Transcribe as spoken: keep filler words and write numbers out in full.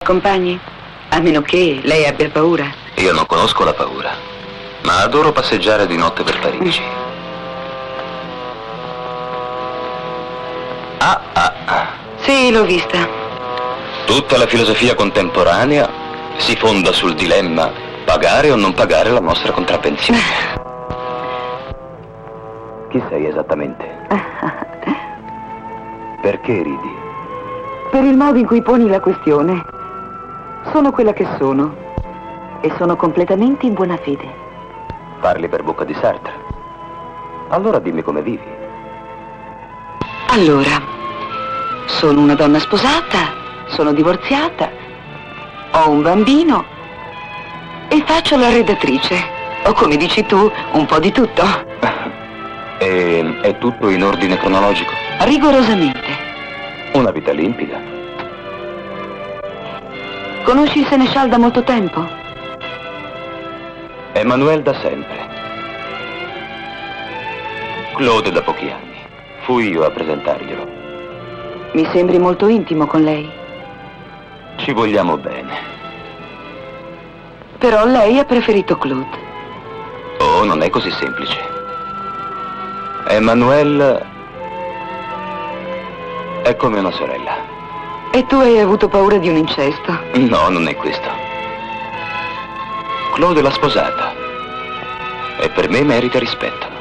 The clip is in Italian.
Compagni? A meno che lei abbia paura. Io non conosco la paura, ma adoro passeggiare di notte per Parigi. Ah, ah, ah. Sì, l'ho vista. Tutta la filosofia contemporanea si fonda sul dilemma pagare o non pagare la nostra contrappensione. Chi sei esattamente? Perché ridi? Per il modo in cui poni la questione. Sono quella che sono e sono completamente in buona fede. Parli per bocca di Sartre. Allora dimmi come vivi. Allora, sono una donna sposata, sono divorziata, ho un bambino e faccio la redattrice. O come dici tu, un po' di tutto. E è tutto in ordine cronologico? Rigorosamente. Una vita limpida. Conosci il Seneschal da molto tempo? Emmanuel da sempre. Claude da pochi anni. Fui io a presentarglielo. Mi sembri molto intimo con lei. Ci vogliamo bene. Però lei ha preferito Claude. Oh, non è così semplice. Emmanuel è come una sorella. E tu hai avuto paura di un incesto? No, non è questo. Claude l'ha sposata. E per me merita rispetto.